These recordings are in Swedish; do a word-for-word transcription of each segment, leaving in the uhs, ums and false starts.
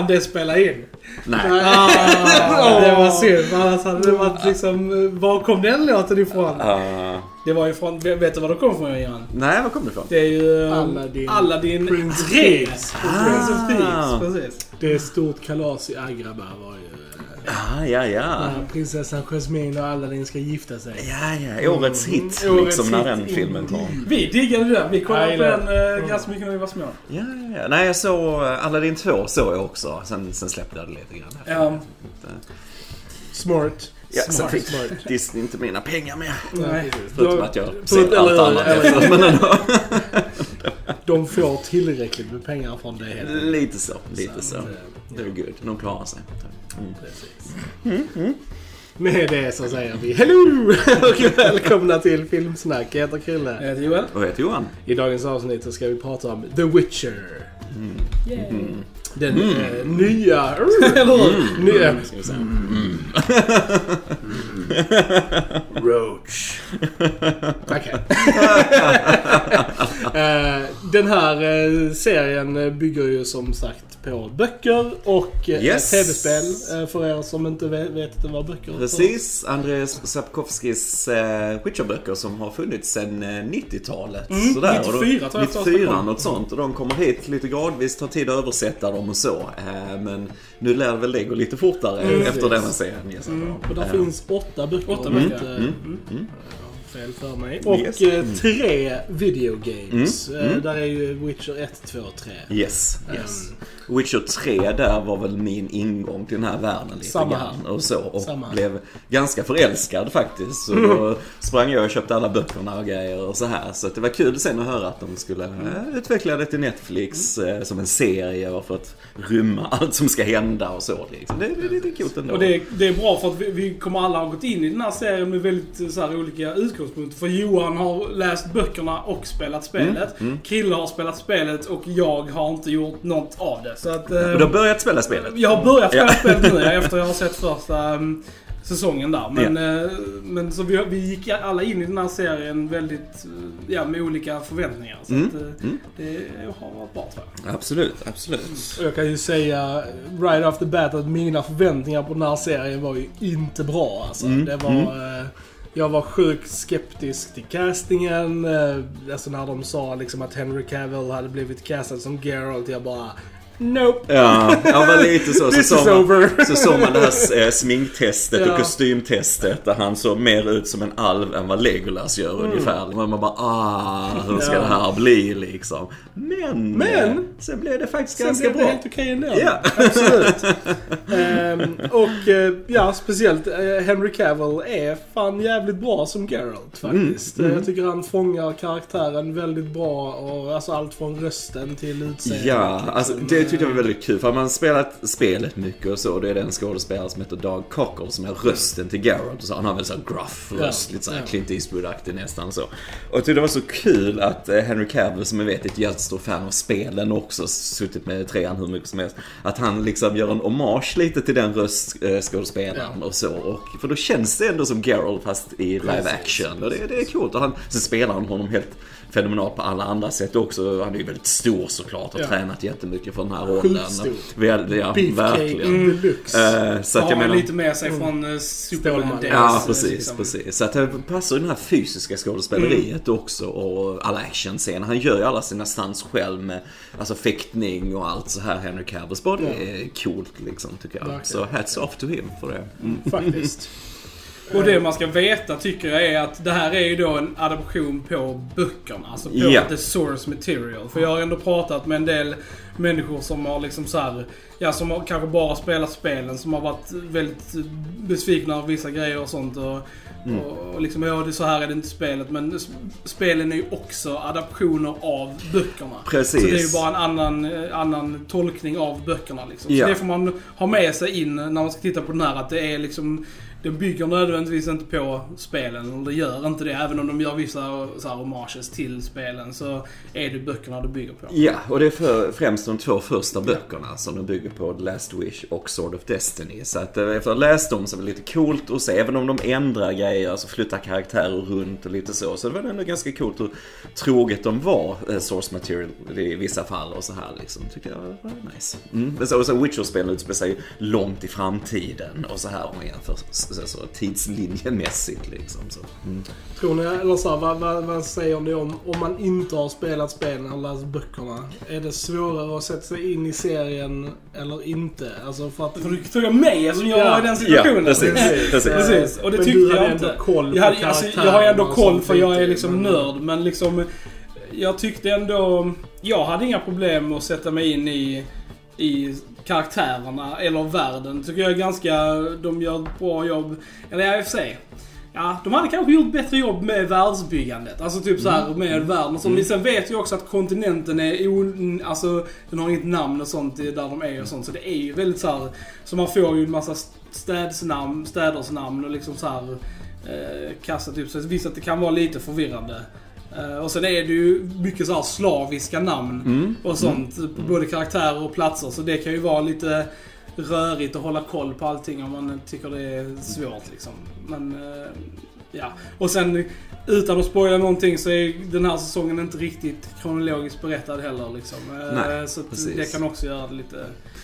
han det spela in? Nej. Ah, det var synd. Annars hade det varit liksom... Var kom den låten ifrån? Uh, det var ifrån... Vet du var det kom ifrån, Jan? Nej, var kom det ifrån? Det är ju... Aladdin. Aladdin Prince of tre. Thieves. Prince of Thieves, Ah. precis. Det är stort kalas i Agrabah var ju... Ah, ja, ja. När prinsessan Jasmine och Aladdin ska gifta sig. Ja, ja. Årets hit. Mm. Liksom Årets när hit. den filmen kom. Vi diggade den. Vi kollade Nej, på nej. den äh, ganska mycket när vi var små. Ja, ja, ja. Nej, jag såg Aladdin två såg jag också. Sen, sen släppte jag det lite grann. Ja. Smart. Ja, sen Smart, fick smart. Disney inte mina pengar mer. Nej. Förutom att jag För- ser allt eller- annat eller- efter. Men ändå. De får tillräckligt med pengar från det helt enkelt. Lite så, lite så. att, eh, Det är good. De klarar sig. Mm. Precis. Med det så säger vi hello och välkomna till Filmsnack. Jag heter Krille. Jag heter Joel. Vad heter Johan? I dagens avsnitt så ska vi prata om The Witcher. Mm. Den eh, nya... Eller hur? nya Ska vi säga. Roach. Okej. Eh, den här eh, serien bygger ju som sagt på böcker och eh, Yes. tv-spel. Eh, för er som inte vet, vet vad böcker är. Precis, Andrzej Sapkowskis eh, Witcher-böcker som har funnits sedan eh, nittiotalet. Mm, sådär. nittiofyra Och tror jag då, första nittiofyra kom. något sånt. Och de kommer hit lite gradvis, tar tid att översätta dem och så. Eh, men nu lär väl det gå lite fortare Mm, efter precis. denna serien. Yes, Mm, Och där Eh, finns åtta böcker. Åtta om böcker. inte, Mm, eh, fel för mig. Och Yes. eh, tre videogames. Mm, Eh, mm. Där är ju Witcher ett, två, tre. Yes, yes. Witcher tre där var väl min ingång till den här världen lite Samma grann och så. Och Samma. blev ganska förälskad faktiskt. Så då sprang jag och köpte alla böckerna och grejer och så här. Så att det var kul sen att höra att de skulle eh, utveckla det till Netflix eh, som en serie för att rymma allt som ska hända och så. Liksom. Det, det, det är lite coolt ändå. Och det, det är bra för att vi, vi kommer alla ha gått in i den här serien med väldigt så här, olika utgångspunkter. För Johan har läst böckerna och spelat spelet. Mm, mm. Krille har spelat spelet och jag har inte gjort något av det. Så att, eh, Och du har börjat spela spelet? jag har börjat spela Ja. spelet nu efter jag har sett första um, säsongen där. Men, eh, men så vi, vi gick alla in i den här serien väldigt, eh, ja, med olika förväntningar. Så Mm, att, eh, mm. det har varit bra tror jag. Absolut, absolut. Och jag kan ju säga right off the bat att mina förväntningar på den här serien var ju inte bra. Alltså. Mm, Det var... Eh, jag var sjukt skeptisk till castingen. Eh, alltså när de sa liksom att Henry Cavill hade blivit castad som Geralt. Jag bara... Nope. Ja, jag var lite så. Så This såg is man, over. så såg man det här eh, sminktestet Ja. och kostymtestet där han såg mer ut som en alv än vad Legolas gör ungefär. Man bara, ah, hur ska Ja. det här bli liksom? Men, Men eh, sen blev det faktiskt Sen ganska blev det bra. helt okej ändå. Ja. Absolut. Ehm, och eh, ja, speciellt eh, Henry Cavill är fan jävligt bra som Geralt faktiskt. Mm, Eh, mm. Jag tycker han fångar karaktären väldigt bra. Och, alltså allt från rösten till utseendet. Ja, liksom. alltså det tyckte jag var väldigt kul. För man har spelat spelet mycket och så. Det är den skådespelare som heter Doug Cockle som är rösten till Geralt. Och så han har väl så här gruff röst, Ja, lite så här ja. Clint Eastwood-aktig nästan så. Och jag tyckte det var så kul att eh, Henry Cavill, som jag vet är ett jättestor fan av spelen också, suttit med trean hur mycket som helst, att han liksom gör en hommage lite till den röstskådespelaren och så. Och, för då känns det ändå som Geralt fast i live action. Och det, det är coolt. Och han, sen spelar han honom helt fenomenalt på alla andra sätt också. Han är ju väldigt stor såklart och Ja. tränat jättemycket för den här rollen. Skitstor. Väl, ja, Beefcake verkligen. deluxe. Eh, så att Har jag man menar... lite med sig från uh, Superman Stålman. Days. Ja, eh, precis, liksom. precis. Så att det passar ju den här fysiska skådespeleriet också och alla actionscener. Han gör ju alla sina stunts själv med alltså fäktning och allt så här. Henry Cavill bara det är coolt liksom tycker jag. Verkligen. Så hats off to him för det. Mm. Faktiskt. Och det man ska veta tycker jag är att det här är ju då en adaption på böckerna. Alltså på Ja. the source material. För jag har ändå pratat med en del människor som har liksom så här, ja, som har kanske bara spelat spelen, som har varit väldigt besvikna av vissa grejer och sånt. Och, Mm. och, och liksom, ja, det är så här är det inte spelet. Men s- spelen är ju också adaptioner av böckerna. Precis. Så det är ju bara en annan, eh, annan tolkning av böckerna liksom. Ja. Så det får man ha med sig in när man ska titta på den här. Att det är liksom den bygger nödvändigtvis inte på spelen, och det gör inte det. Även om de gör vissa så här homages till spelen, så är det böckerna det bygger på. Ja, och det är för, främst de två första böckerna som de bygger på, The Last Wish och Sword of Destiny. Så att efter att ha läst dem så är det lite coolt att se, även om de ändrar grejer, alltså flyttar karaktärer runt och lite så. Så det var ändå ganska coolt hur troget de var, eh, source material i vissa fall och så här liksom. Tycker jag var nice. Mm. Och så Witcher-spelen utspelar sig långt i framtiden och så här om man jämför så, så tidslinjemässigt liksom. Så. Mm. Tror ni, eller så här, vad, vad, vad säger ni om om man inte har spelat spelen eller läst böckerna? Är det svårare att sätta sig in i serien eller inte? Alltså för att... För du frågar mig, alltså jag var i den situationen. Ja, precis. precis. precis. Och det men tyckte du hade jag ändå inte. koll på jag, hade, alltså, jag har ändå koll för jag är liksom men... nörd, men liksom jag tyckte ändå, jag hade inga problem med att sätta mig in i i karaktärerna eller världen. Tycker jag är ganska, de gör ett bra jobb. Eller jag får säga, ja, de hade kanske gjort bättre jobb med världsbyggandet. Alltså typ så här med mm. världen. Så, mm. Sen vet jag också att kontinenten är o, alltså den har inget namn och sånt där de är och sånt. Så det är ju väldigt så här, så man får ju en massa städsnamn, städers namn och liksom så här eh, kassa typ. Så visst att det kan vara lite förvirrande. Uh, och sen är det ju mycket så här slaviska namn mm. och sånt, mm. både karaktärer och platser, så det kan ju vara lite rörigt att hålla koll på allting om man tycker det är svårt liksom. Men uh, ja, och sen utan att spoila någonting så är den här säsongen inte riktigt kronologiskt berättad heller liksom. Uh, Nej, så precis. Det kan också göra det lite.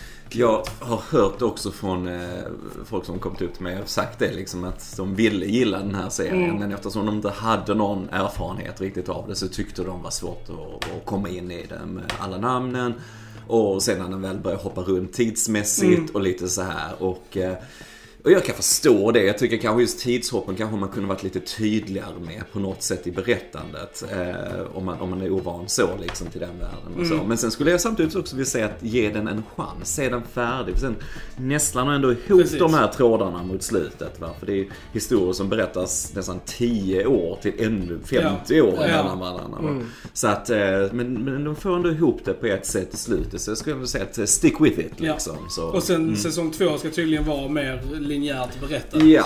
Jag har hört också från eh, folk som kommit ut till mig och sagt det liksom, att de ville gilla den här serien mm. men eftersom de inte hade någon erfarenhet riktigt av det så tyckte de var svårt att, att komma in i det med alla namnen, och sen när den väl började hoppa runt tidsmässigt mm. och lite så här och eh, och jag kan förstå det. Jag tycker kanske just tidshoppen kanske man kunde varit lite tydligare med på något sätt i berättandet. Eh, om, man, om man är ovan så liksom till den världen. Och så. Mm. Men sen skulle jag samtidigt också vilja säga att ge den en chans. Se den färdig. För sen nästlar man ändå ihop Precis. de här trådarna mot slutet. Va? För det är historier som berättas nästan tio år till ännu femtio ja. år ja. mellan varandra. Mm. Så att, eh, men, men de får ändå ihop det på ett sätt i slutet. Så jag skulle vilja säga att stick with it. Liksom. Ja. Så, och sen mm. säsong två ska tydligen vara mer linjärt berättat. Ja,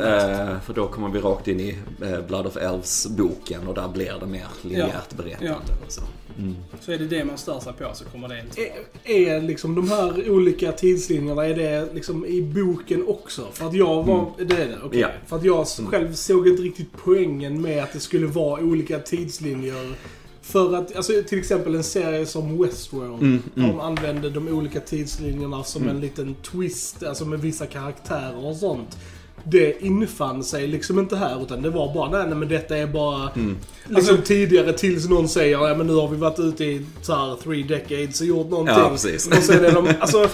eh, för då kommer vi rakt in i eh, Blood of Elves-boken och där blir det mer linjärt ja. berättande. Ja. Så. Mm. så är det det man stör sig på så kommer det inte är, är liksom de här olika tidslinjerna, är det liksom i boken också? För att jag var, mm. det är det, okay. ja. För att jag själv såg inte riktigt poängen med att det skulle vara olika tidslinjer. För att, alltså till exempel en serie som Westworld, mm, mm. de använde de olika tidslinjerna som mm. en liten twist, alltså med vissa karaktärer och sånt. Det infann sig liksom inte här, utan det var bara, nej, nej men detta är bara mm. liksom alltså, tidigare tills någon säger, ja men nu har vi varit ute i så här three decades och gjort någonting. Ja, precis. Och sen är de, alltså,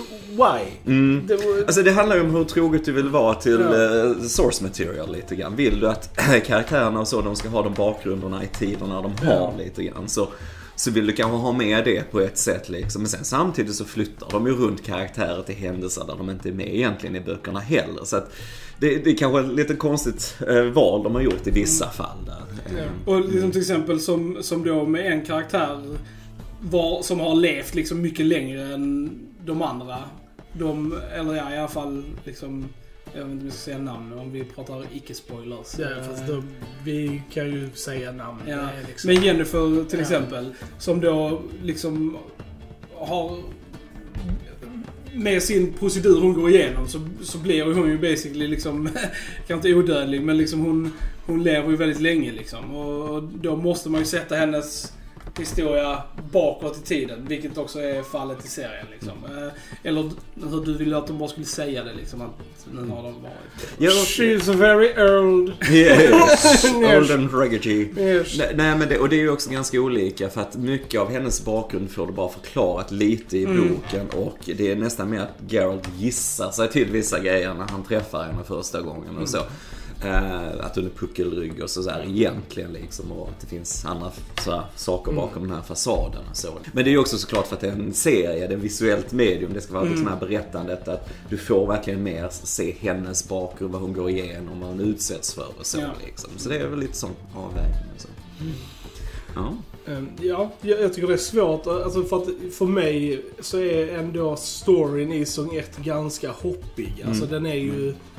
why? Mm. Det var... Alltså det handlar ju om hur troget du vill vara till ja. uh, source material lite grann. Vill du att karaktärerna och så, de ska ha de bakgrunderna i tiderna de har ja. lite grann, så så vill du kanske ha med det på ett sätt liksom. Men sen samtidigt så flyttar de ju runt karaktärer till händelser där de inte är med egentligen i böckerna heller. Så att det, det är kanske ett lite konstigt eh, val de har gjort i vissa mm. fall där. Ja. Och liksom till exempel som, som då med en karaktär var, som har levt liksom mycket längre än de andra. De, eller ja, i alla fall liksom, jag vet inte om vi ska säga namn om vi pratar icke-spoilers. Ja, fast då, vi kan ju säga namn. Ja. Liksom... Men Jennifer till ja. exempel, som då liksom har med sin procedur hon går igenom, så, så blir hon ju basically liksom, kanske inte odödlig, men liksom hon, hon lever ju väldigt länge liksom. Och då måste man ju sätta hennes historia bakåt i tiden, vilket också är fallet i serien liksom. Eller hur du ville att de bara skulle säga det liksom, att nu har de varit. Ja, she's very old. Yes, old and reggae. Yes. Nej, nej men det, och det är ju också ganska olika, för att mycket av hennes bakgrund får du bara förklarat lite i mm. boken, och det är nästan mer att Geralt gissar sig till vissa grejer när han träffar henne första gången och mm. så. Uh, att hon är puckelrygg och sådär egentligen liksom, och att det finns andra sådär, saker bakom mm. den här fasaden och så. Men det är ju också såklart för att det är en serie, det är visuellt medium, det ska vara mm. liksom här berättandet, att du får verkligen mer se hennes bakgrund, vad hon går igenom, vad hon utsätts för och så ja. liksom. Så det är väl lite sån avvägning och så. Mm. Ja. Ja, jag tycker det är svårt, alltså för, att för mig så är ändå storyn i säsong ett ganska hoppig, alltså mm. den är ju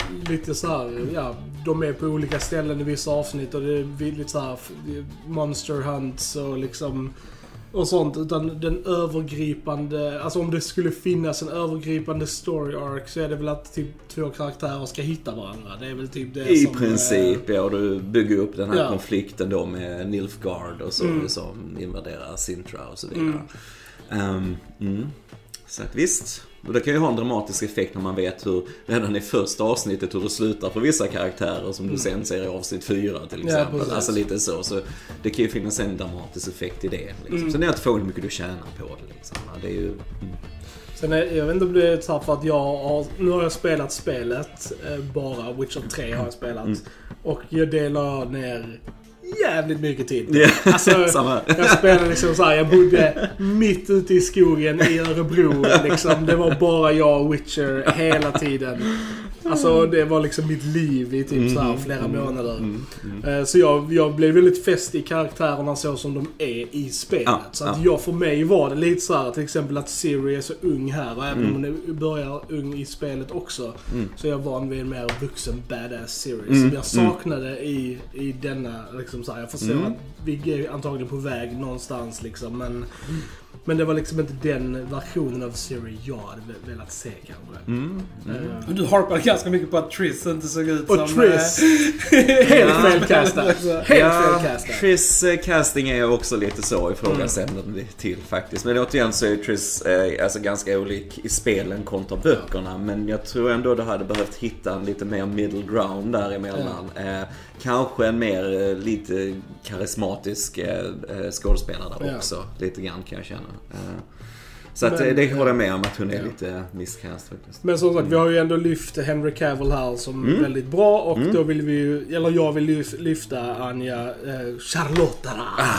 lite så här, ja, de är på olika ställen i vissa avsnitt och det är lite så här monster hunts och liksom och sånt, utan den övergripande, alltså om det skulle finnas en övergripande story arc så är det väl att typ två karaktärer ska hitta varandra. Det är väl typ det I som... I princip, äh, ja, du bygger upp den här ja. konflikten då med Nilfgaard och så, mm. som invaderar Sintra och så vidare. Mm. Um, mm. Så att visst, och det kan ju ha en dramatisk effekt när man vet hur, redan i första avsnittet hur det slutar för vissa karaktärer som mm. du sen ser i avsnitt fyra till exempel. Ja, alltså lite så, så det kan ju finnas en dramatisk effekt i det. Liksom. Mm. Sen är det att få hur mycket du tjänar på det. Liksom. Det är ju... Mm. Sen är, jag vet inte om det är så för att jag har, nu har jag spelat spelet, eh, bara Witcher tre har jag spelat. Mm. Och jag delar ner jävligt mycket tid. Yeah. Alltså, jag spelade liksom så här, jag bodde mitt ute i skogen i Örebro liksom. Det var bara jag och Witcher hela tiden. Alltså det var liksom mitt liv i typ så här flera månader. Mm, mm, mm. Så jag, jag blev väldigt fäst i karaktärerna så som de är i spelet. Ah, så att ah. jag för mig var det lite så här, till exempel att Ciri är så ung här och även mm. om hon börjar ung i spelet också mm. så är jag van vid en mer vuxen badass Ciri mm. som jag saknade mm. i, i denna liksom så här, jag förstår mm. att vi är antagligen på väg någonstans liksom, men mm. Men det var liksom inte den versionen av Ciri jag hade velat se kanske. Mm. Mm. Uh, du harpade ganska mycket på att Triss inte såg ut och som... Och Triss! Helt felkastad. Helt ja, felkastad. Triss uh, casting är också lite så ifrågasättande mm. till faktiskt. Men återigen så är Triss uh, alltså ganska olik i spelen kontra böckerna. Ja. Men jag tror ändå du hade behövt hitta en lite mer middle ground däremellan. Ja. Uh, kanske en mer uh, lite karismatisk uh, skådespelare där ja. också. Lite grann kan jag känna. Uh, så att men, det håller jag med om att hon är ja. lite misskast faktiskt. Men som sagt, mm. vi har ju ändå lyft Henry Cavill här som mm. väldigt bra och mm. då vill vi ju, eller jag vill lyfta Anja eh, Charlotta. Ah.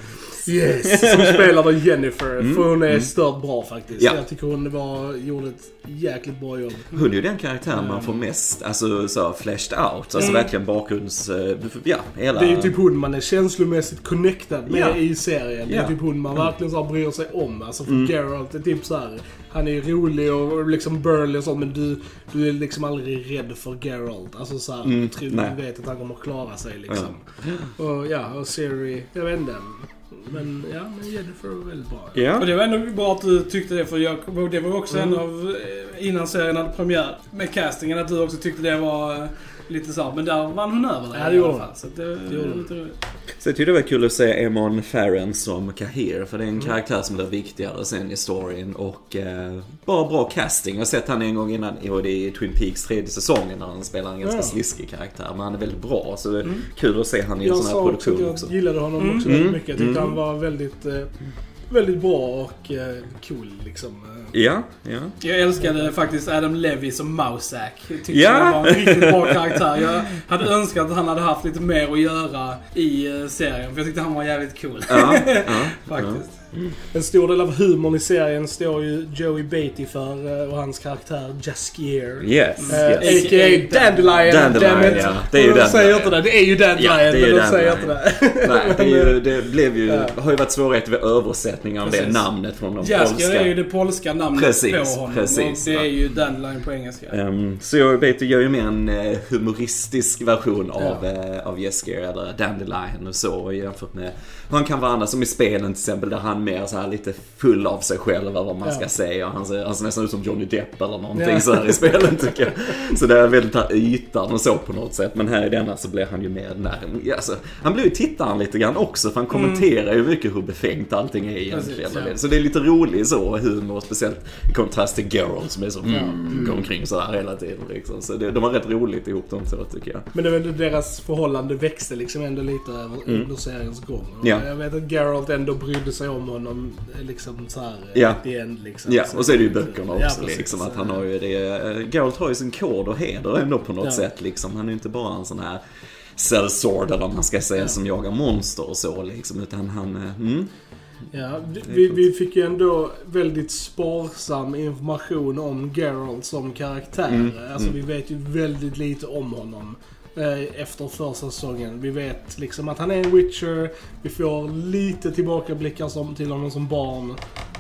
Yes, som spelade Jennifer. Mm. För hon är mm. stört bra faktiskt. Ja. Jag tycker hon var, gjorde ett jäkligt bra jobb. Hon är ju den karaktären mm. man får mest alltså, så fleshed out. Alltså mm. verkligen bakgrunds... Ja, hela... Det är ju typ hon man är känslomässigt connectad med ja. i serien. Det är ja. typ hon man verkligen så bryr sig om. Alltså för mm. Geralt är typ så här. Han är rolig och liksom burly och sånt, men du, du är liksom aldrig rädd för Geralt. Alltså så här, mm. tror du vet att han kommer att klara sig liksom. Ja. Och ja, och Ciri, jag vet inte. Men ja, men Jennifer var väldigt bra. Ja. Och det var ändå bra att du tyckte det, för jag, det var också mm. en av, innan serien hade premiär med castingen, att du också tyckte det var lite så, men där vann hon över det. Ja, det gjorde hon. Så det, det gjorde lite roligt. Så jag tyckte det var kul att se Emon Farren som Cahir, för det är en mm. karaktär som blir viktigare sen i storyn och eh, bara bra casting. Jag har sett han en gång innan och det är i Twin Peaks tredje säsongen när han spelar en ganska ja. sliskig karaktär, men han är väldigt bra, så det är mm. kul att se han i en sån här produktion också. Jag också. gillade honom mm. också väldigt mycket. Jag tyckte mm. han var väldigt eh, väldigt bra och eh, cool liksom. Ja, ja. Jag älskade faktiskt Adam Levy som Mousak. Tyckte ja. han var en riktigt bra karaktär. Jag hade önskat att han hade haft lite mer att göra i serien, för jag tyckte han var jävligt cool. Ja, ja, faktiskt. Ja. En stor del av humorn i serien står ju Joey Beatty för och hans karaktär Jaskier. Yes, uh, yes. A K A Dandelion. Dandelion, ja. Det är ju Dandelion. Säger inte det. Det är ju Dandelion, ja, det är ju men de säger inte det. Nej, det, är ju, det blev ju, ja. har ju varit svårigheter vid översättning av det namnet från de Jaskier polska. är ju det polska namnet precis, på honom. Precis, och det är ju Dandelion på engelska. Um, så Joey Beatty gör ju mer en uh, humoristisk version av, ja. uh, av Jaskier eller Dandelion och så, jämfört med han kan vara andra som i spelen till exempel, där han mer så här lite full av sig själv eller vad man ja. ska säga. Han ser, han ser nästan ut som Johnny Depp eller någonting ja. så här i spelen tycker jag. Så det är väldigt här ytan och så på något sätt. Men här i denna så blir han ju mer när, alltså, han blir ju tittaren lite grann också, för han kommenterar mm. ju mycket hur befängt allting är egentligen. Precis, ja. Så det är lite roligt så humor, speciellt i kontrast till Geralt som är så mm, mm. går omkring så här hela tiden liksom. Så det, de har rätt roligt ihop dem så tycker jag. Men det var ändå deras förhållande växte liksom ändå lite över mm. under seriens gång. Ja. Jag vet att Geralt ändå brydde sig om honom liksom så här ja. i end liksom. Ja, och så är det ju böckerna också ja, precis, liksom att han ja. har ju det. Geralt har ju sin kod och heder ändå på något ja. sätt liksom. Han är ju inte bara en sån här sellsword eller vad man ska säga ja. som jagar monster och så liksom, utan han mm. Ja, vi, vi fick ju ändå väldigt sparsam information om Geralt som karaktär. Mm. Alltså mm. vi vet ju väldigt lite om honom efter första säsongen. Vi vet liksom att han är en Witcher. Vi får lite tillbakablickar som, till honom som barn.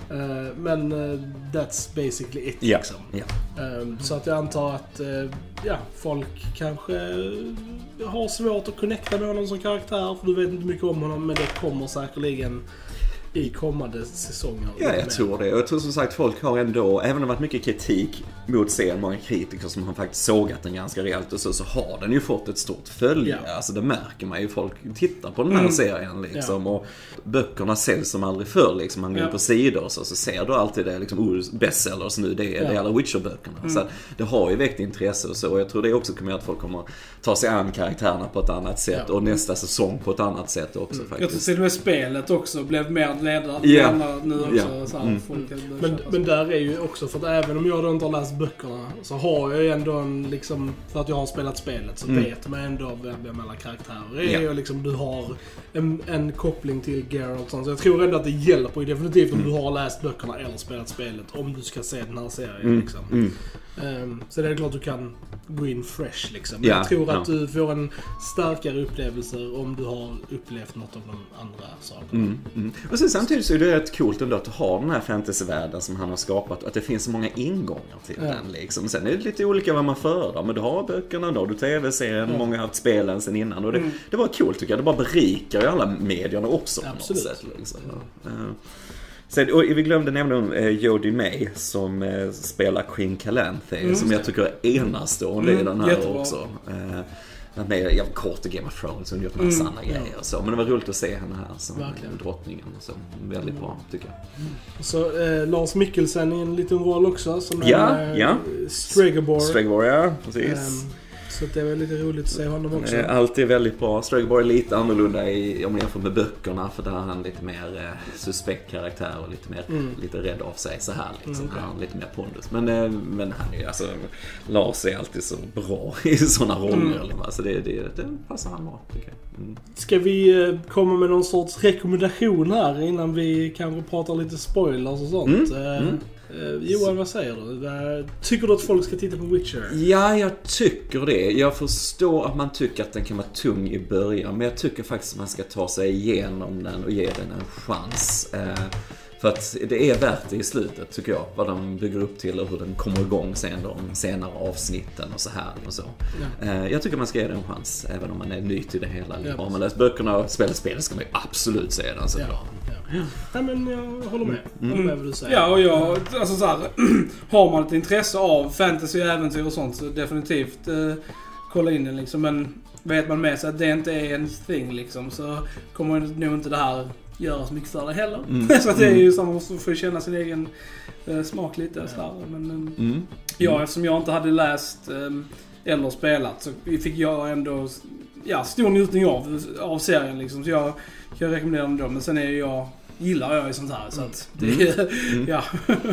Uh, men uh, that's basically it Ja. liksom. Ja. Um, så att jag antar att uh, ja, folk kanske har svårt att connecta med honom som karaktär, för du vet inte mycket om honom, men det kommer säkerligen i kommande säsonger. Ja, jag tror det. Och jag tror som sagt folk har ändå, även om det har varit mycket kritik mot serien, många kritiker som har faktiskt sågat den ganska rejält och så, så har den ju fått ett stort följe. Ja. Alltså det märker man ju, folk tittar på den här mm. serien liksom, ja. Och böckerna säljs som aldrig förr liksom, man går ja. på sidor och så, så ser du alltid det liksom, oh, bestsellers nu, det är, ja. det är alla Witcher-böckerna. Mm. Så att det har ju väckt intresse och så, och jag tror det också kommer göra att folk kommer ta sig an karaktärerna på ett annat sätt ja. och nästa säsong på ett annat sätt också mm. faktiskt. Jag tror till och med spelet också blev mer ledare yeah. nu också. Yeah. Så här, mm. folk men, men där är ju också, för att även om jag då inte har läst böckerna, så har jag ju ändå en, liksom, för att jag har spelat spelet, så mm. vet man ändå vem alla karaktärer är yeah. och liksom, du har en, en koppling till Geralt. Så jag tror ändå att det hjälper ju definitivt om mm. du har läst böckerna eller spelat spelet, om du ska se den här serien mm. liksom. Mm. Um, så det är klart du kan gå in fresh liksom. Men ja, jag tror att ja. du får en starkare upplevelse om du har upplevt något av de andra sakerna. Mm, mm. Och sen samtidigt så är det rätt coolt ändå att ha den här fantasyvärlden som han har skapat, att det finns så många ingångar till ja. den liksom. Sen är det lite olika vad man föredrar, men du har böckerna då, du tv-serien, ja. många har haft spelen sen innan, och det, mm. det var coolt tycker jag, det bara berikar ju alla medierna också på absolut. Något sätt liksom. Ja. Uh. Så, och vi glömde nämna om eh, Jodie May som eh, spelar Queen Calanthe, mm, som jag tycker är enastående mm, i den här jättebra. Också. Eh, med jag kort i Game of Thrones, hon gjort massa mm, andra grejer och så, men det var roligt att se henne här som verkligen. Drottningen och så, väldigt bra tycker jag. Mm. Och så eh, Lars Mikkelsen i en liten roll också som ja, en eh, ja. Stregobor. Stregobor, ja, precis. Um, Så det är väl lite roligt att se honom också. Allt är väldigt bra. Stregobor är lite annorlunda i, om man jämför med böckerna, för där har han lite mer eh, suspekt karaktär och lite mer mm. lite rädd av sig så här liksom. Mm, okay. Han har lite mer pondus. Men, eh, men han är alltså, Lars är alltid så bra i sådana roller. Mm. Så det, det, det passar han bra tycker jag. Mm. Ska vi eh, komma med någon sorts rekommendation här innan vi kanske pratar lite spoilers och sånt? Mm. Eh, Mm. Uh, Johan, vad säger du? Tycker du att folk ska titta på Witcher? Ja, jag tycker det. Jag förstår att man tycker att den kan vara tung i början, men jag tycker faktiskt att man ska ta sig igenom den och ge den en chans. Uh, för att det är värt det i slutet tycker jag, vad de bygger upp till och hur den kommer igång sen de senare avsnitten och så här och så. Ja. Uh, jag tycker man ska ge den en chans, även om man är ny till det hela. Ja, om man läser böckerna och spelar spel ska man ju absolut se den såklart. Ja. Ja. Nej, men jag håller med. Mm. Håller med vad du säger. Ja, och jag, alltså så här, har man ett intresse av fantasy, äventyr och sånt, så definitivt eh, kolla in den liksom. Men vet man med sig att det inte är en thing liksom, så kommer nog inte det här göra så mycket för det heller. Mm. Så att det är ju samma, man får känna sin egen eh, smak lite. Ja. Så här. Men eh, mm. ja, eftersom jag inte hade läst eh, eller spelat, så fick jag ändå ja, stor njutning av, av serien liksom. Så jag kan rekommendera den då. Men sen är jag gillar jag i sånt här, så att det är, mm. ja.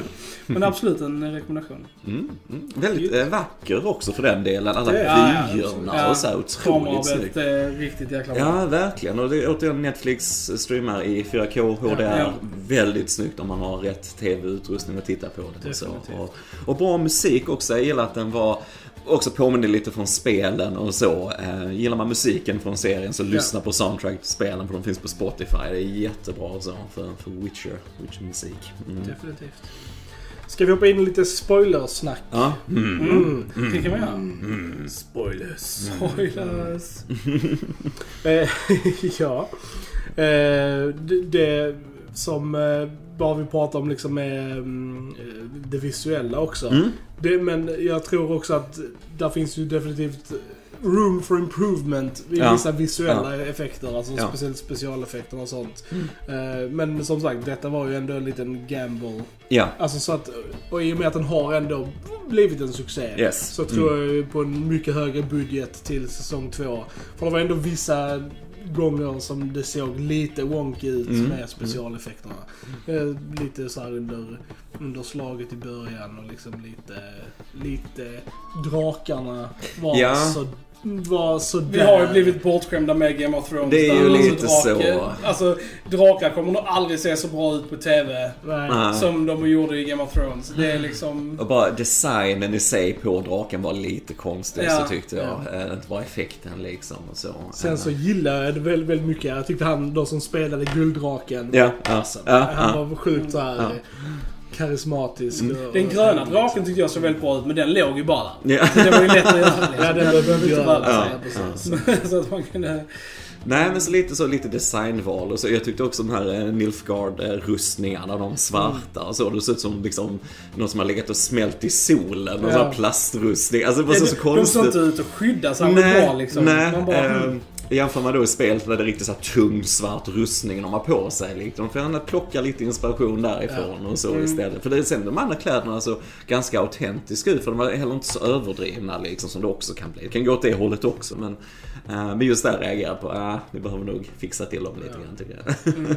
Men absolut en rekommendation. Mm. Mm. Väldigt äh, vacker också för den delen. Alla ja, vyerna ja, och så otroligt snyggt. Det är riktigt jäkla bra. Ja, verkligen. Och det är återigen Netflix streamar i fyra K H D R. Ja, ja. Väldigt snyggt om man har rätt tv-utrustning att titta på det. Och, så. Och, och bra musik också. Jag gillar att den var också påminner lite från spelen och så. Eh, gillar man musiken från serien så lyssna ja. på soundtrack till spelen, för de finns på Spotify. Det är jättebra så för, för Witcher, Witcher-musik. Mm. Definitivt. Ska vi hoppa in i lite spoilersnack? Ja. Mm. Mm. Mm. Mm. Det kan man göra. Mm. Spoilers. Spoilers. eh, ja. Eh, det, det som eh, bara vi pratar om liksom är um, det visuella också. Mm. Det, men jag tror också att där finns ju definitivt room for improvement i ja. vissa visuella ja. effekter, alltså ja. speciellt specialeffekter och sånt. Mm. Uh, men som sagt, detta var ju ändå en liten gamble. Ja. Alltså så att, och i och med att den har ändå blivit en succé, yes. så tror mm. jag på en mycket högre budget till säsong två. För det var ändå vissa gånger som det såg lite wonky ut mm. med specialeffekterna. Mm. Lite så här under, under slaget i början och liksom lite, lite drakarna var ja. så var så Vi har ju blivit bortskämda med Game of Thrones. Det är ju lite alltså, drake, så. Alltså, drakar kommer nog aldrig se så bra ut på T V Nej. som de gjorde i Game of Thrones. Det är liksom... Och bara designen i sig på draken var lite konstig, Ja. så tyckte jag. Ja. Inte bara effekten liksom och så. Sen så gillar jag det väldigt, väldigt mycket. Jag tyckte han då som spelade Gulddraken. Ja, ja, alltså, ja, han ja. var sjukt så här Ja. karismatisk. Mm. Och, Den gröna draken tyckte jag så väldigt bra ut, men den låg ju bara. Ja. Så det var ju lätt att göra. Liksom. Ja, den behöver inte göra. Ja. Ja. Så att man kunde... Nej, men så lite så lite designval och så. Jag tyckte också de här eh, Nilfgaard-rustningarna, de svarta och så. Det såg ut som liksom någon som har legat och smält i solen och Ja. så här plastrustning. Alltså det var så, så De konstigt. såg inte ut att skydda sig Nej, bra liksom. nej. Man bara, eh, hmm. Jämför man då i spelet när det är riktigt så här tung svart rustning de har på sig liksom. För han plockar lite inspiration därifrån Ja. och så Mm. istället. För det är sen de andra kläderna så ganska autentiska ut. För de var heller inte så överdrivna liksom som det också kan bli. Det kan gå åt det hållet också. Men, uh, men just där reagerar jag på att uh, vi behöver nog fixa till dem lite Ja. grann tycker jag. Mm.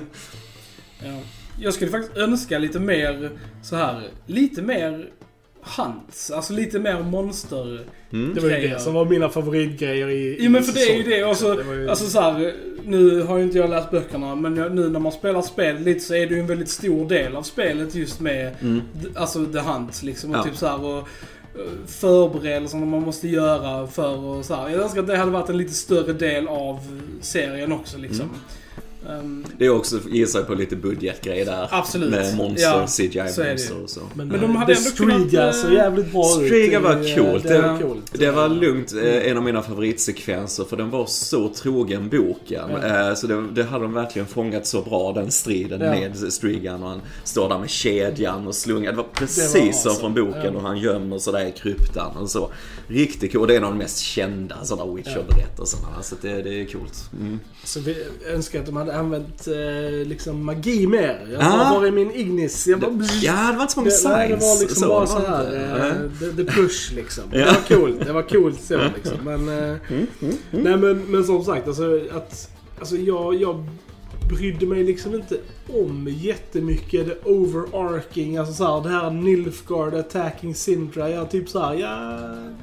Ja. Jag skulle faktiskt önska lite mer så här, lite mer hunts, alltså lite mer monster. Mm. Det var ju grejer. det som var mina favoritgrejer i, Ja, men för det är ju säsongen. det. Alltså, Det var ju- alltså så här, nu har ju inte jag läst böckerna, men jag, nu när man spelar spel lite så är det ju en väldigt stor del av spelet just med Mm. d- alltså the hunt liksom. Och Ja. typ så här, och eh, förberedelserna man måste göra för och så här. Jag önskar att det hade varit en lite större del av serien också liksom. Mm. Um, Det är också gissar på lite budgetgrejer där. Absolut. Med monster, Ja, C G så är det I-monster ju. och så. Men, Men de eh, hade det ändå Striga kunnat, så eh, jävligt bra ut. Striga var Det- coolt. Det var Det- coolt. Det var lugnt, eh, en av mina favoritsekvenser för den var så trogen boken. Ja. Eh, Så det, det hade de verkligen fångat så bra, den striden Ja. med Strigan och han står där med kedjan och slungar. Det var precis Det var som awesome. från boken Ja. och han gömmer sådär i kryptan och så. Riktigt coolt, det är en av de mest kända sådana Witcher-berättelserna. Så det, det är coolt. Mm. Så vi önskar att de hade använt eh, liksom magi mer. Jag Ah. bara, var är min Ignis? Jag bara, Ja, det var inte så många det, nej, det var signs. liksom bara det så var här. inte- Eh, the, the push liksom. Ja. Det var coolt. Det var coolt så liksom. Men, eh, Mm, mm, mm. nej, men, men som sagt, alltså, att, alltså jag, jag brydde mig liksom inte om jättemycket det overarching. Alltså så här, det här Nilfgaard attacking Sintra. Jag typ så här, ja,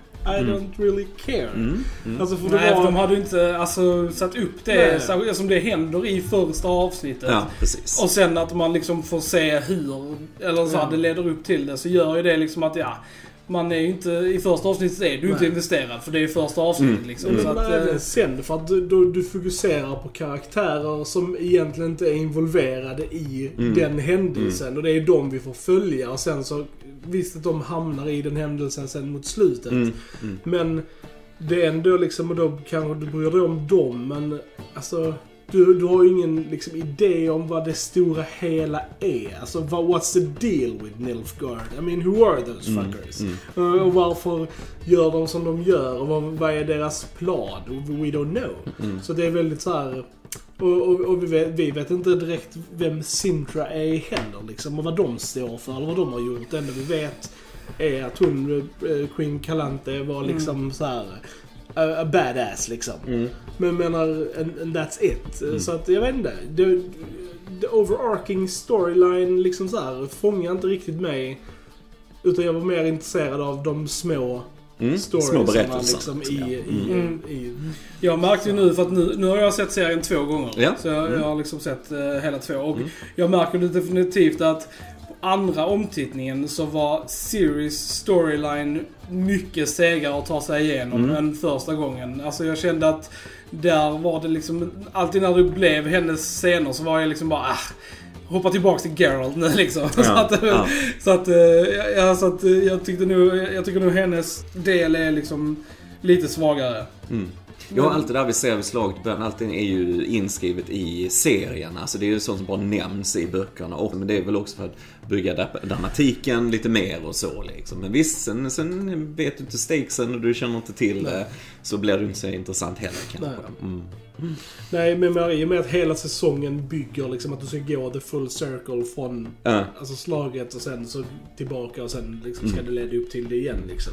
I Mm. don't really care. Mm, mm. Alltså för nej, det var... för de hade ju inte alltså, satt upp det Nej. så, som det händer i första avsnittet. Ja, precis. Och sen att man liksom får se hur, eller så Ja. här, det leder upp till det, så gör ju det liksom att ja, man är ju inte, i första avsnittet är du Nej. inte investerad för det är första avsnittet Mm. liksom. Men Så att, även eh, sen, för att du, du, du fokuserar på karaktärer som egentligen inte är involverade i Mm. den händelsen. Och det är de vi får följa. Och sen så, visst att de hamnar i den händelsen sen mot slutet. Mm, mm. Men det är ändå liksom, och då kanske du bryr dig om dem, men alltså... Du, du har ju ingen liksom, idé om vad det stora hela är. Alltså, vad, what's the deal with Nilfgaard? I mean, who are those Mm, fuckers? mm. Uh, och varför gör de som de gör? Och vad, vad är deras plan? We don't know. Mm. Så det är väldigt så här. Och, och, och vi, vet, vi vet inte direkt vem Sintra är heller, liksom. Och vad de står för, eller vad de har gjort. Det enda vi vet är att hon, uh, Queen Calante, var liksom mm. så här... A, a badass liksom. Mm. Men menar, and, and that's it. Mm. Så att jag vet inte. The, the overarching storyline liksom så här fångar inte riktigt mig. Utan jag var mer intresserad av de små Mm. stories Små berättelser. liksom i, i, Mm. i, i jag märkte ju nu, för att nu, nu har jag sett serien två gånger. Ja. Så jag, Mm. jag har liksom sett uh, hela två. Och Mm. jag märker definitivt att på andra omtittningen så var series storyline mycket segare att ta sig igenom Mm. än första gången. Alltså jag kände att där var det liksom, alltid när det blev hennes scener så var jag liksom bara, ah, hoppa tillbaka till Geralt nu liksom. Ja, så att, ja. så att, eh, ja, så att eh, jag tyckte nog, jag tycker nog hennes del är liksom lite svagare. Mm. Ja, allt det där vi ser vid slaget i början, allting är ju inskrivet i serierna. Så det är ju sånt som bara nämns i böckerna. Och, men det är väl också för att bygga dramatiken lite mer och så liksom. Men visst, sen, sen vet du inte stakesen och du känner inte till det, så blir det inte så intressant heller kanske. Mm. Nej, men i och med att hela säsongen bygger liksom att du ska gå the full circle från Ja. alltså slaget och sen så tillbaka och sen liksom ska det leda upp till det igen liksom.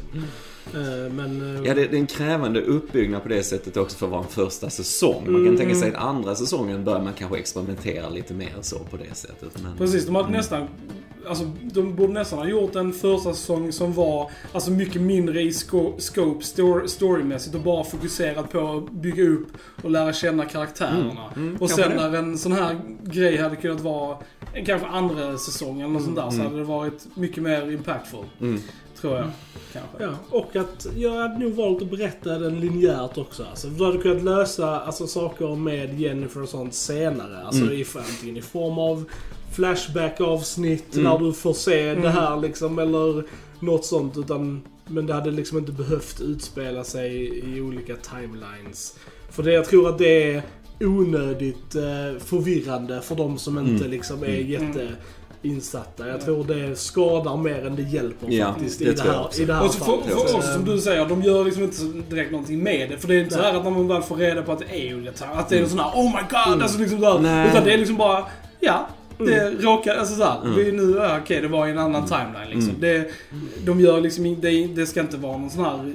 Uh, men... Uh, Ja, det, det är en krävande uppbyggnad på det sättet också för att vara en första säsong. Man kan Mm. tänka sig att andra säsongen börjar man kanske experimentera lite mer så på det sättet. Men, Precis, de hade nästan alltså, de borde nästan ha gjort en första säsong som var alltså, mycket mindre i sco- scope story, storymässigt och bara fokuserat på att bygga upp och lära känna karaktärerna. Mm, mm, och sen när en sån här grej hade kunnat vara en kanske andra säsong eller något sånt där, mm, så hade det varit mycket mer impactful. Mm. Tror jag. Mm. Kanske. Ja, och att jag hade nog valt att berätta den linjärt också. Alltså, du hade kunnat lösa alltså, saker med Jennifer och sånt senare. Alltså mm. i, antingen i form av flashback-avsnitt mm. när du får se mm. det här liksom, eller något sånt. Utan, men det hade liksom inte behövt utspela sig i olika timelines. För det, jag tror att det är onödigt eh, förvirrande för de som inte mm. liksom är mm. jätte... insatta. Jag tror det skadar mer än det hjälper ja, faktiskt det i, det här, i det här och så för, för också som du säger, de gör liksom inte direkt någonting med det. För det är inte så här att när man väl får reda på att det är olika att det är mm. sån här oh my god, mm. alltså liksom där. Utan det är liksom bara, ja, det mm. råkar, alltså såhär, mm. vi nu, ja, okej, det var i en annan mm. timeline liksom. Mm. Det, de gör liksom, det, det ska inte vara någon sån här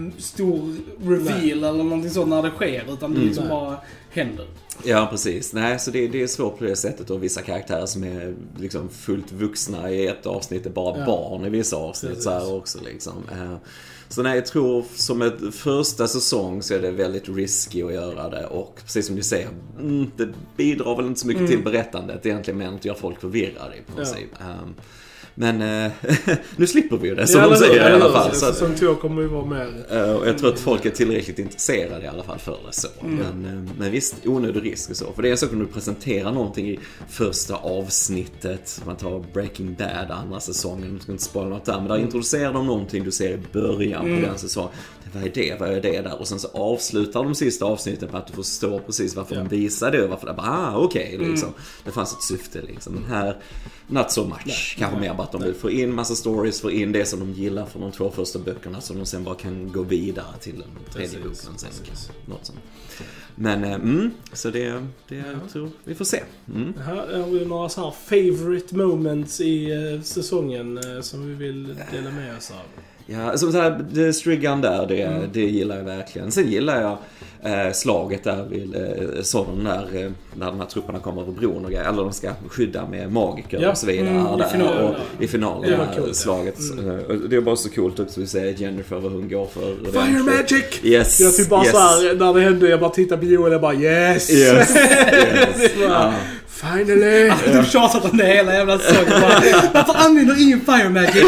stor reveal Nej. eller någonting sånt när det sker, utan det mm. liksom bara händer. Ja, precis. Nej, så det, det är svårt på det sättet, och vissa karaktärer som är liksom fullt vuxna i ett avsnitt är bara ja. barn i vissa avsnitt så här också liksom. Så nej, jag tror som ett första säsong så är det väldigt risky att göra det, och precis som du säger, det bidrar väl inte så mycket mm. till berättandet egentligen, men att göra folk förvirrade i princip. Ja. Um, Men eh, nu slipper vi ju det, som ja, de säger hur, i alla fall. Så säsong två kommer ju vara med. Uh, och jag tror att folk är tillräckligt intresserade i alla fall för det så. Mm. Men, uh, men visst, onödig risk och så. För det är så att du presenterar någonting i första avsnittet. Man tar Breaking Bad, andra säsongen. Du ska inte spoila något där. Men där introducerar de någonting du ser i början mm. på den säsongen. Vad är det? Vad är det där? Och sen så avslutar de sista avsnitten på att du förstår precis varför ja. de visar det och varför det bara, ah, okej, okay, liksom. Mm. Det fanns ett syfte liksom. Den här, not so much. Nej, kanske nej, mer bara att de nej. vill få in massa stories, få in det som de gillar från de två första böckerna, så de sen bara kan gå vidare till den tredje boken sen. Något sånt. Men, mm, så det, det ja. tror vi får se. Mm. Här har vi några så här favorite moments i uh, säsongen uh, som vi vill dela med oss av. Ja, som så här, det striggan där, det, mm. det gillar jag verkligen. Sen gillar jag eh, slaget där vid eh, sådana där, eh, när de här trupperna kommer över bron och grejer, eller de ska skydda med magiker ja. och så vidare. Mm, där, i finalen, och, ja. i finalen det här cool, slaget. Mm. Det är bara så coolt också att se Jennifer vad hon går för. Fire magic! Yes! Jag typ bara yes. så här, när det hände, jag bara tittar på Joel och bara yes! Yes! yes. bara, ja. Finally! Alltså, du tjatat om det hela jävla säsongen. Varför använder ingen fire magic?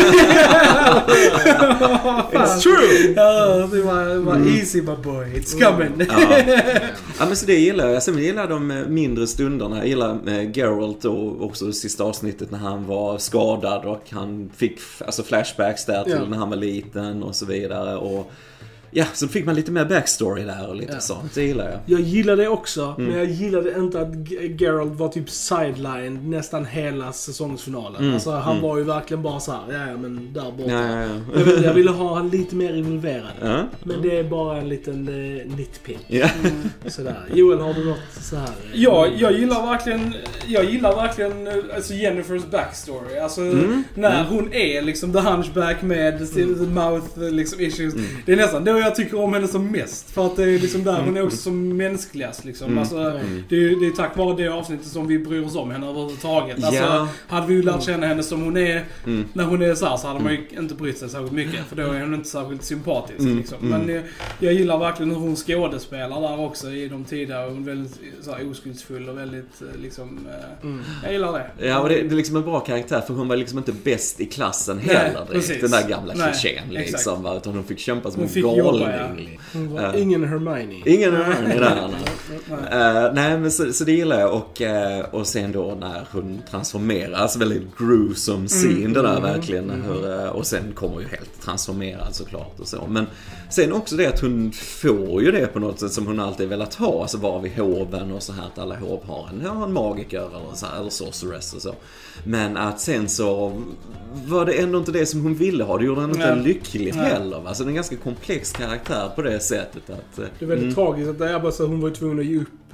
It's true! Ja, det var, det var mm. easy my boy. It's coming. Ja. ja, men så det gillar jag. Sen gillar de mindre stunderna. Jag gillar med Geralt och också sista avsnittet när han var skadad och han fick alltså flashbacks där till ja. när han var liten och så vidare. Och ja, så fick man lite mer backstory där och lite ja. sånt. Det gillar jag. Jag gillar det också, mm. men jag gillade inte att Geralt var typ sidelined nästan hela säsongsfinalen. Mm. Alltså han mm. var ju verkligen bara så här, ja, ja men där borta. Ja, ja, ja. Jag, ville, jag ville ha han lite mer involverad. Ja. Men det är bara en liten uh, nitpick. Ja. Mm. Sådär. Joel, har du något så här? Ja, jag gillar verkligen jag gillar verkligen alltså Jennifers backstory. Alltså mm. när mm. hon är liksom the hunchback med mm. the mouth liksom issues. Mm. Det är nästan då jag tycker om henne som mest. För att det är liksom där hon är också som mänskligast liksom. Mm. Alltså, mm. det, är, det är tack vare det avsnittet som vi bryr oss om henne överhuvudtaget. Alltså, ja. hade vi ju lärt känna henne som hon är mm. när hon är så här, så hade man ju inte brytt sig särskilt mycket. För då är hon inte särskilt sympatisk mm. liksom. Men jag, jag gillar verkligen hur hon skådespelar där också i de tidigare. Hon är väldigt så här, oskuldsfull och väldigt liksom mm. jag gillar det. Ja, och det, det är liksom en bra karaktär, för hon var liksom inte bäst i klassen heller. Nej, den där gamla klichén liksom, va? Utan hon fick kämpa som en galning. Uh, ingen Hermione. Ingen Hermione där. uh, nej, men så, så det gillar jag. Och, uh, och sen då när hon transformeras, alltså väldigt gruesome scene mm, det där mm, verkligen. Mm. Hur, uh, och sen kommer ju helt transformerad såklart och så. Men sen också det att hon får ju det på något sätt som hon alltid velat ha. Alltså vara vid hoven och så här, att alla hov har en, ja, en magiker eller, så här, eller sorceress och så. Men att sen så var det ändå inte det som hon ville ha. Det gjorde henne inte lycklig heller. Alltså det är en ganska komplex karaktär på det sättet. Att, det är väldigt mm. tragiskt att det är bara så att hon var tvungen att ge upp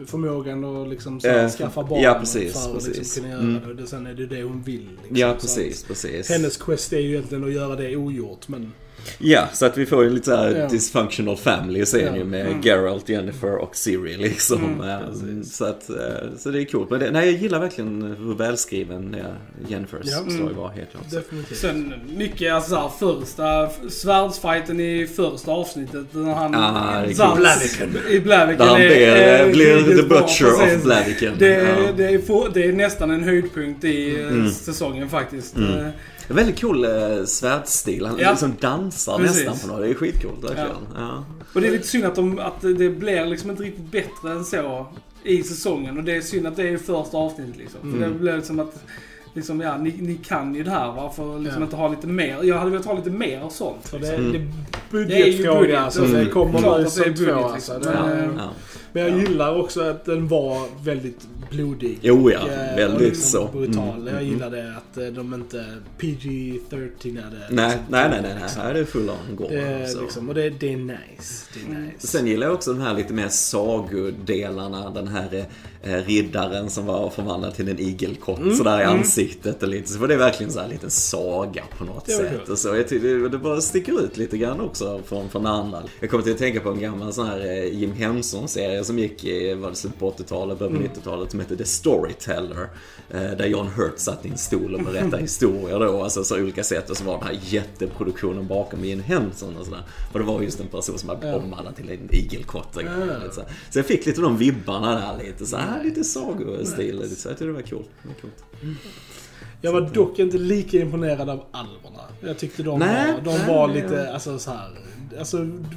förmågan att liksom så här, Eh, skaffa barn ja, precis, för att precis. liksom kunna göra Mm. det. Och det, sen är det det hon vill. Liksom. Ja, Så precis, att precis. hennes quest är ju egentligen att göra det ogjort, men... Ja, så att vi får ju lite så här Ja. dysfunctional family sen Ja. ju med Mm. Geralt, Jennifer och Ciri liksom. Mm, Mm, så, att, eh, så det är coolt. Men det, nej, jag gillar verkligen hur välskriven ja, Jennifers Ja. story Mm. var, helt klart. Definitivt. Sen mycket, alltså såhär, första svärdsfighten i första avsnittet när han... Ah, det är såhär, coolt. Blaviken. I Blaviken. Där han är- blir, är blir riktigt the bra, butcher precis. of Blaviken. Det, Ja. det, är få, det är nästan en höjdpunkt i eh, Mm. säsongen faktiskt. Mm. Eh, En väldigt cool eh, svärdstil. Han Ja. liksom dansar Precis. nästan på något. Det är skitcoolt verkligen. Ja. Och det är lite synd att, de, att det blir liksom inte riktigt bättre än så i säsongen. Och det är synd att det är första avsnittet liksom. För Mm. det blir liksom att, liksom, ja, ni, ni kan ju det här, varför liksom Ja. inte ha lite mer? Jag hade velat ha lite mer av sånt. För det, Liksom. det Mm. är Det är ju budgetfråga, budget. alltså. Mm. Det kommer Klart nu att det är som budget, två, liksom. alltså. Men, Det- eh, Ja. Men jag Ja. gillar också att den var väldigt blodig. Jo ja, Eh, väldigt och liksom så. brutal. Mm, Jag mm, gillar det att eh, de inte P G tretton-ade. Nej, liksom, nej, nej, nej, liksom. nej. Det är full on går. Det, så. liksom, och det, det är nice. Det är Mm. nice. Sen gillar jag också de här lite mer sagodelarna. Den här eh, riddaren som var förvandlad till en igelkott Mm, sådär i mm. ansiktet. Och lite, så var det verkligen så här lite saga på något Det var sätt. kul. Och så. Jag tycker det, det bara sticker ut lite grann också från, från andra. Jag kommer till att tänka på en gammal sån här eh, Jim Henson-serie som gick i var det slut på åttiotalet, början på Mm. nittiotalet, som hette The Storyteller. Eh, där John Hurt satt i en stol och berättade historier då, alltså så olika sätt. Och så var den här jätteproduktionen bakom Jim Henson och sådär. Och det var just en person som hade Ja. omvandlat till en igelkott. Och Ja. lite så. så jag fick lite de vibbarna där, lite så här, lite sagostil. Lite så jag tyckte det var coolt. Det var coolt. Jag var dock inte lika imponerad av alverna. Jag tyckte de Nej, var, de nej, var nej. lite, alltså så här. Alltså,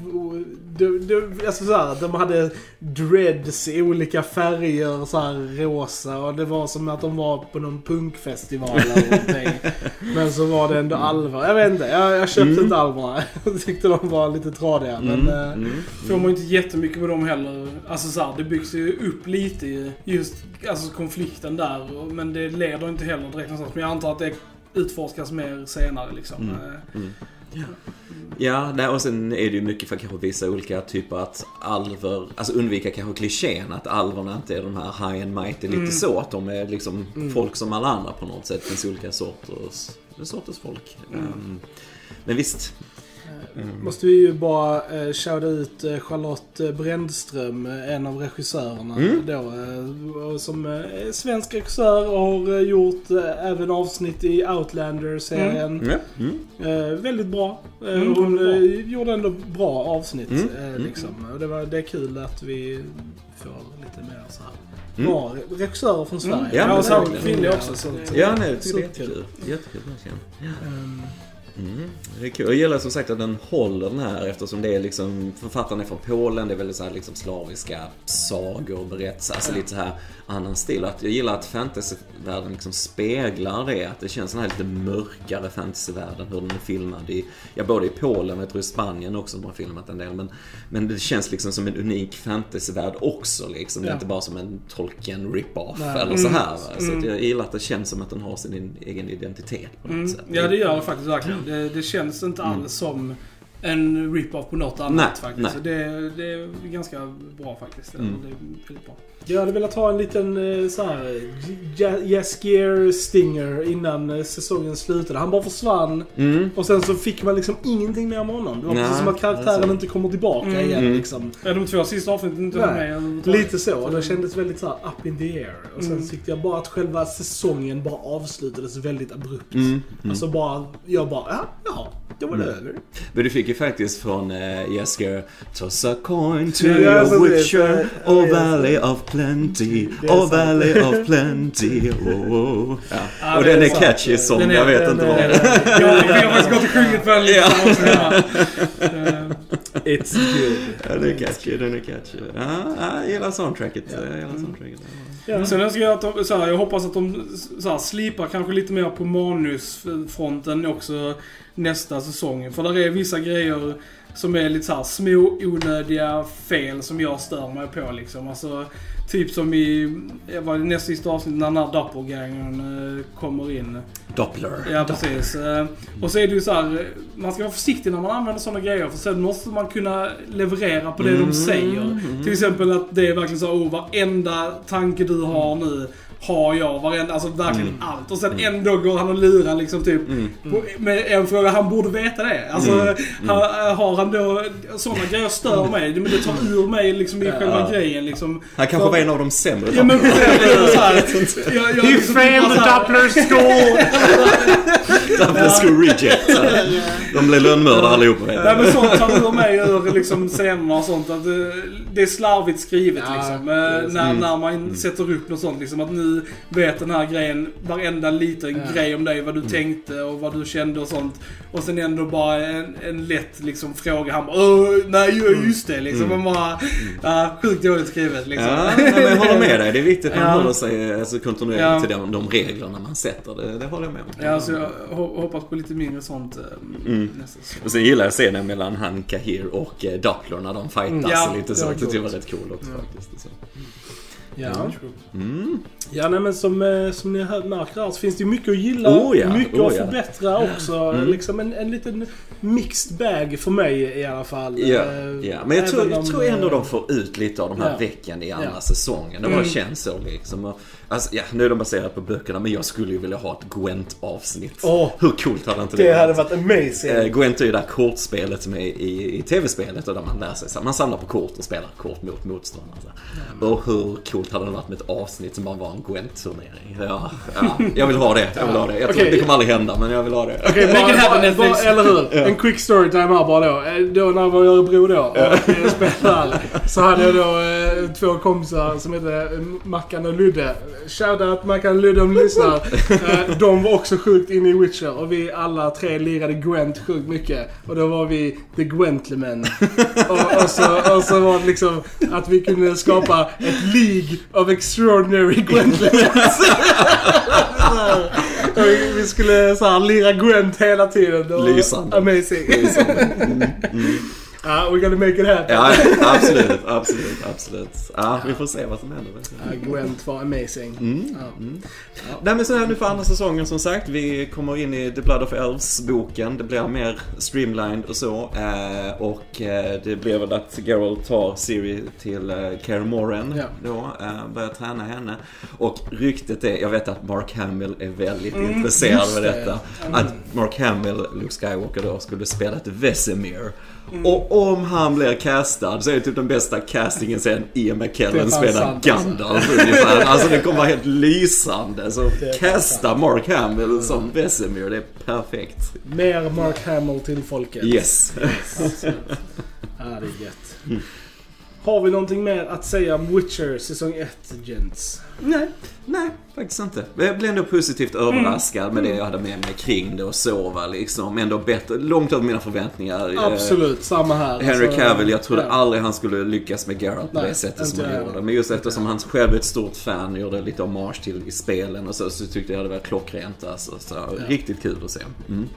de, de, alltså så här, de hade dreads i olika färger, så här rosa, och det var som att de var på någon punkfestival eller någonting. Men så var det ändå alver. Jag vet inte, jag, jag köpte Mm. inte alverna. Jag tyckte de var lite tradiga, men... Mm, eh, mm. Får man inte jättemycket på dem heller. Alltså så här, det byggs ju upp lite i just alltså, konflikten där. och- Men det leder inte heller direkt någonstans. Men jag antar att det utforskas mer senare liksom. Mm. Eh, Mm. Ja, nej, och sen är det ju mycket för kanske vissa olika typer att alver, alltså undvika kanske klichén att alverna inte är de här high and mighty, lite Mm. så att de är liksom Mm. folk som alla andra på något sätt. Det finns olika sorters, sorters folk. Mm. Um, men visst. Mm. Måste vi ju bara eh, shouta ut eh, Charlotte eh, Brändström, eh, en av regissörerna Mm. då, eh, och som eh, är svensk regissör och har eh, gjort eh, även avsnitt i Outlander-serien. Ja. Mm. Eh, väldigt bra. Eh, Mm, hon bra. eh, gjorde ändå bra avsnitt. Mm, Eh, mm. liksom. Och det, var, det är kul att vi får lite mer så här Mm. bra regissörer från Sverige. Mm. Ja, Ja, men och så verkligen. kvinnliga också. Så. Ja, nej, jag tycker det är Superkul. jättekul. Jättekul, verkligen. Ehm, Mm, det är kul. Jag gillar som sagt att den håller den här eftersom det är liksom, författaren är från Polen, det är väldigt så här liksom slaviska sagor och berättelser, alltså lite så här annan stil. Att jag gillar att fantasyvärlden liksom speglar det, att det känns den här lite mörkare fantasyvärlden, hur den är filmad i, ja både i Polen och jag tror i Spanien också de har filmat en del, men, men det känns liksom som en unik fantasyvärld också liksom, det är Ja. inte bara som en Tolkien rip-off Nej. eller så här. Mm. Va? Så att Mm. jag gillar att det känns som att den har sin egen identitet på något Mm. sätt. Ja, det gör det faktiskt verkligen. Det, det känns inte alls Mm. som en rip-off på något annat Nej, faktiskt. nej. Så Det, det är ganska bra faktiskt. Mm. Det är väldigt bra. Jag hade velat ha en liten eh, så här Jaskier Stinger innan eh, säsongen slutade. Han bara försvann Mm. och sen så fick man liksom ingenting mer med honom. Det var Nej, precis som att karaktären alltså. inte kommer tillbaka Mm. igen Mm. liksom. Ja, de två sista avsnitten inte Nej. var med överhuvudtaget. Lite så. Och det kändes väldigt så här up in the air. Och sen Mm. tyckte jag bara att själva säsongen bara avslutades väldigt abrupt. Mm. Mm. Alltså bara, jag bara, ja, jaha, då var det Mm. över. Men du fick ju faktiskt från uh, Jesker Toss a coin to Ja, your precis. witcher, Ja, oh ja, valley of plenty, Det är oh sant. valley of plenty, oh, oh. Ja. Ja, Och det den är är sant. catchy som Den är- jag vet den inte är- vad den det är. Ja, vi har faktiskt gått och sjungit på den lite Ja. också hemma. Eh, It's good. Ja, den är catchy, den är catchy. Ja, ja, jag gillar soundtracket. Jag gillar soundtracket. Ja. Sen önskar jag att de, så här, jag hoppas att de så här, slipar kanske lite mer på manusfronten också nästa säsong. För där är vissa grejer som är lite så här små onödiga fel som jag stör mig på liksom. Alltså, typ som i var det nästa sista avsnitt när den här doppelgangern eh, kommer in. Doppler. Ja, precis. Eh, och så är det ju så här, man ska vara försiktig när man använder sådana grejer, för sen måste man kunna leverera på det mm. de säger. Mm. Till exempel att det är verkligen så, oh, varenda tanke du har nu har jag, varenda, alltså verkligen mm. allt. Och sen mm. ändå går han och lurar liksom typ mm. på, med en fråga, han borde veta det. Alltså mm. har, har han då sådana grejer stör mig, men det tar ur mig liksom i själva ja. grejen liksom. Han kanske var en av de sämre. Ja, men så här, jag, jag, He failed the Doppler school. Doppler school reject. De blev lönnmördare allihopa. Nej, men sånt tar ur mig ur liksom scenerna och sånt, att det, det är slarvigt skrivet ja, liksom. När, mm. när man mm. sätter upp något sånt liksom, att nu vet den här grejen, varenda liten ja. grej om dig, vad du mm. tänkte och vad du kände och sånt. Och sen ändå bara en, en lätt liksom fråga, han bara, åh, nej just det liksom. Mm. Man bara, ja, sjukt dåligt skrivet liksom. Ja, men jag håller med dig. Det är viktigt att man ja. håller sig alltså, kontinuerligt ja. till de, de reglerna man sätter. Det, det håller jag med om. Ja, så jag hoppas på lite mindre sånt mm. nästa säsong. Och sen gillar jag scenen mellan han, Kahir och eh, Doppler när de fightas mm. ja, lite så. Det var rätt cool också ja. faktiskt. Så. Ja. Mm. Ja, nej, men som, som ni hör, märker här så finns det mycket att gilla, oh, ja. mycket oh, att ja. förbättra också. Mm. Liksom en, en liten mixed bag för mig i alla fall. Ja, ja. Men jag tror, om, jag tror ändå de får ut lite av de här ja. veckan i andra ja. säsongen. Det bara mm. känns så liksom. Alltså, ja, nu är de baserat på böckerna, men jag skulle ju vilja ha ett Gwent-avsnitt. Oh, hur coolt hade inte det? Det hade varit amazing. Eh, Gwent är ju det där kortspelet som är i, i tv-spelet, och där man lär sig så man samlar på kort och spelar kort mot motståndare. Mm. Och hur coolt hade det varit med ett avsnitt som bara var en Gwent-turnering? Ja, ja, jag vill ha det. Jag vill ha det. Jag tror, okay. Det kommer aldrig hända, men jag vill ha det. Okej, okay, eller hur? Ja. En quick storytime här bara då. Då när jag var i Örebro då och ja. spelade, så hade jag då eh, två kompisar som heter Mackan och Ludde. Shoutout Mackan och Ludde om ni lyssnar. eh, de var också sjukt inne i Witcher, och vi alla tre lirade Gwent sjukt mycket. Och då var vi The Gwentlemen. och, och, så, och så var det liksom att vi kunde skapa ett League of Extraordinary Gwentlemens. Vi skulle så här lira Gwent hela tiden. Lysande. Amazing. Lysande. Mm. Mm. Ja, we're gonna make it happen. Ja, absolut, absolut, absolut. Ja, vi får se vad som händer. Ja, Gwent var amazing. Mm. Ja. Mm. Ja. Nej, men så här nu för andra säsongen som sagt. Vi kommer in i The Blood of Elves-boken. Det blir mer streamlined och så. Eh, och eh, det blir väl att Geralt tar Ciri till eh, Kaer Morhen ja. då. Eh, börjar träna henne. Och ryktet är, jag vet att Mark Hamill är väldigt mm, intresserad av detta. Mm. Att Mark Hamill, Luke Skywalker då, skulle spela till Vesemir. Mm. Och om han blir castad så är det typ den bästa castingen sen Ian McKellen spelar Gandalf ungefär. Alltså det kommer vara helt lysande. Så casta Mark Hamill mm. som Vesemir, det är perfekt. Mer Mark Hamill till folket. Yes. yes. Ja, det är gött. Mm. Har vi någonting mer att säga om Witcher säsong ett, gents? Nej, nej, faktiskt inte. Jag blev ändå positivt överraskad mm. med det jag hade med mig kring det och sova liksom. Ändå bättre, långt över mina förväntningar. Absolut, samma här. Henry Cavill, jag trodde ja. aldrig han skulle lyckas med Geralt på nej, det sättet som han gjorde. Men just eftersom han själv är ett stort fan, gjorde lite hommage till i spelen och så, så tyckte jag det var klockrent. Alltså, så, ja. Riktigt kul att se. Mm.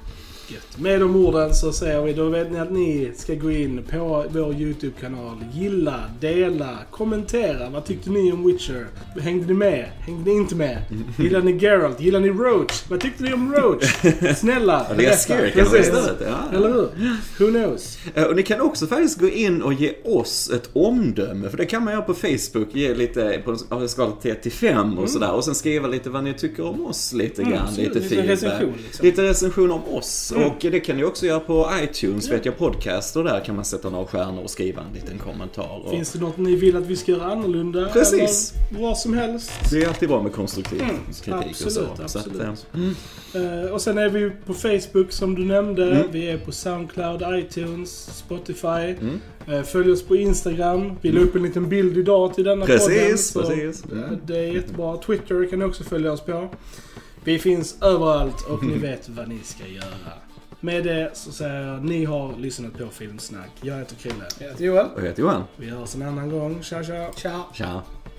Med de orden så säger vi, då vet ni att ni ska gå in på vår YouTube-kanal, gilla, dela, kommentera. Vad tyckte ni om Witcher? Hängde ni med? Hängde ni inte med? Gillar ni Geralt? Gillar ni Roach? Vad tyckte ni om Roach? Snälla, det är scary, kan det istället, ja. Eller hur? Who knows? Och ni kan också faktiskt gå in och ge oss ett omdöme, för det kan man göra på Facebook, ge lite på en skala till ett till fem och mm. sådär, och sen skriva lite vad ni tycker om oss lite grann, mm, lite feedback. Recension, liksom. Lite recension om oss. Mm. Och det kan ni också göra på iTunes, ja. vet jag, podcast, och där kan man sätta några stjärnor och skriva en liten kommentar. Och... Finns det något ni vill att vi ska göra annorlunda? Precis. Eller vad som helst. Det är alltid bra med konstruktiv mm. kritik absolut, och så. Absolut. så att, mm. uh, och sen är vi på Facebook som du nämnde. Mm. Vi är på Soundcloud, iTunes, Spotify. Mm. Uh, följ oss på Instagram. Vi la upp en liten bild idag till denna precis, podden. Precis, precis. Uh, det är jättebra. Twitter kan ni också följa oss på. Vi finns överallt och ni vet vad ni ska göra. Med det så säger jag, ni har lyssnat på Filmsnack. Jag heter Krille. Jag heter Johan. Och jag heter Johan. Vi hörs en annan gång. Tja, tja. Tja. Tja.